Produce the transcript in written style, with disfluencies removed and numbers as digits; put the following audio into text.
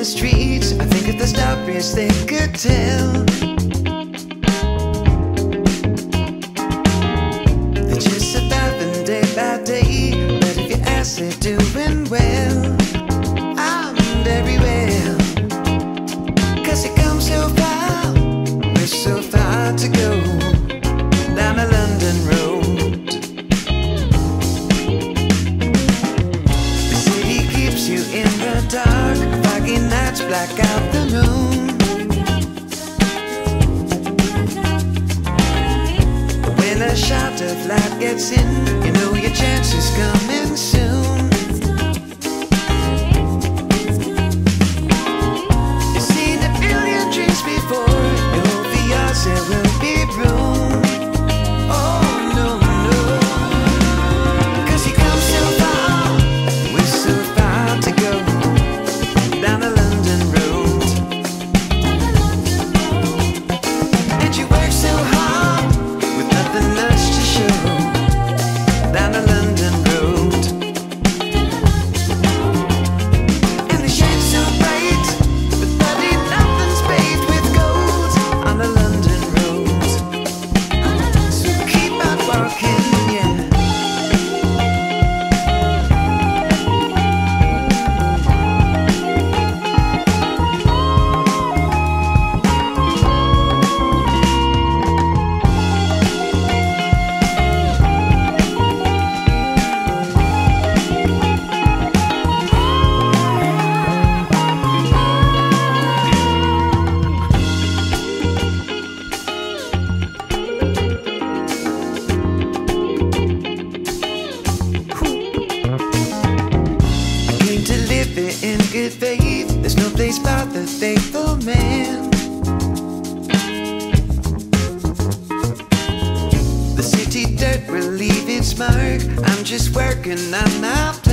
the streets, I think of the stories they could tell. They're just surviving day by day, but if you ask, they're doing well. I'm very well, 'cause it comes so far, we're so far to go down a London road. The city keeps you in the dark, foggy nights black out the moon. When a shot of light gets in, you know your chance is coming soon. You've seen a billion dreams before, you hope for yours there will be room. Oh no, no, 'cause you come so far, we're so far to go down a London road. Did you work so hard with nothing much to show down a London road? And the shades so bright, but buddy, nothing's paved with gold on a London road. So keep on walking, yeah. I came to live it in good faith. There's no place for the faithful man. The city dirt will leave its mark. I'm just working on my